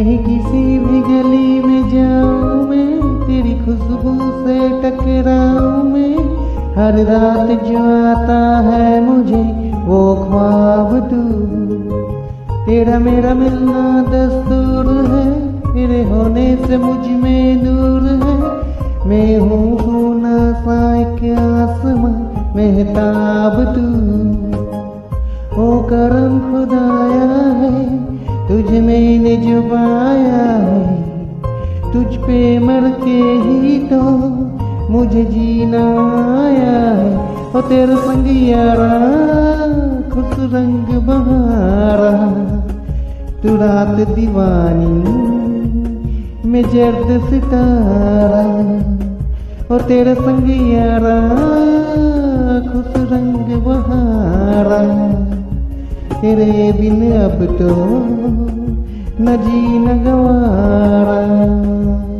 कहीं किसी भी गली में जाऊं मैं, तेरी खुशबू से टकराऊं मैं। हर रात जो आता है मुझे वो ख्वाब तू, तेरा मेरा मिलना दस्तूर है, तेरे होने से मुझ में नूर है। मैं हूँ सोना सा एक आसमां महताब तू, ओ करम खुदाया है तुझ मैंने जो पाया है। तुझ पे मर के ही तो मुझे जीना आया है। ओ तेरे संग यारा खुश रंग बहारा, तू रात दीवानी मैं जर्द सितारा। ओ तेरे संग यारा खुश रंग बहारा, तेरे बिन अब तो न जी न गवारा।